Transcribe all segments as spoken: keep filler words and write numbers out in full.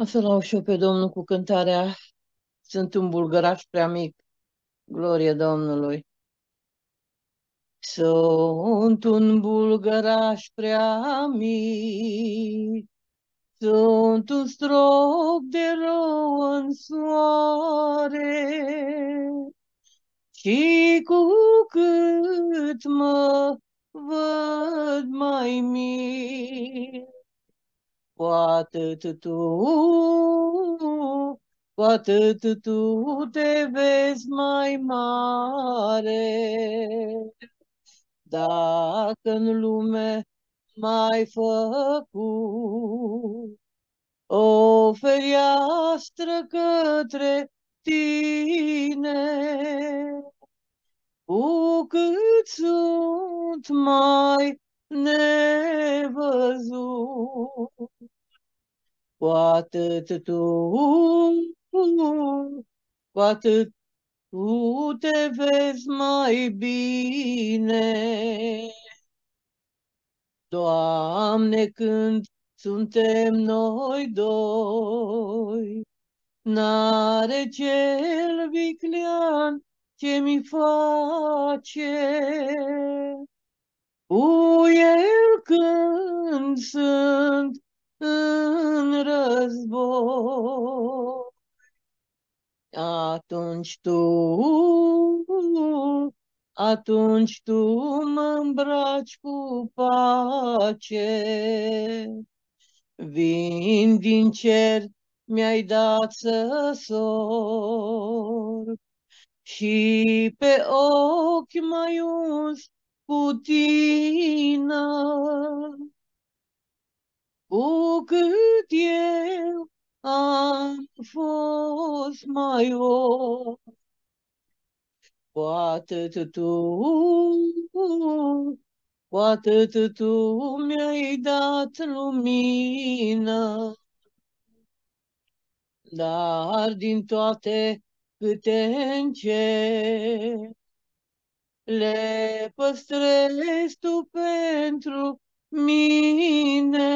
O să laud și eu pe Domnul cu cântarea Sunt un bulgăraș prea mic, glorie Domnului. Sunt un bulgăraș prea mic, sunt un strop de rău în soare și cu cât mă văd mai mic, cu atât tu, cu atât tu te vezi mai mare. Dacă în lume m-ai făcut o fereastră către tine, cu cât sunt mai nevăzut, cu atât tu, cu atât tu te vezi mai bine. Doamne, când suntem noi doi, n-are cel viclean ce mi face. Cu el când sunt în război, atunci tu, atunci tu mă îmbraci cu pace. Vin din cer, mi-ai dat să sor și pe ochi m-ai uns cu tine. Cu cât eu am fost mai om, cu atât tu, cu atât tu mi-ai dat lumină, dar din toate câte încerc, le păstrezi tu pentru mine.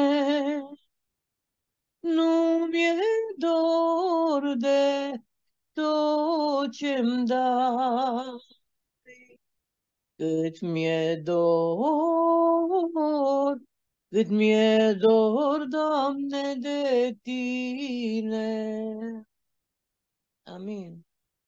Nu mi-e dor de tot ce-mi dai, cât mi-e dor, cât mi-e dor, Doamne, de Tine. Amin.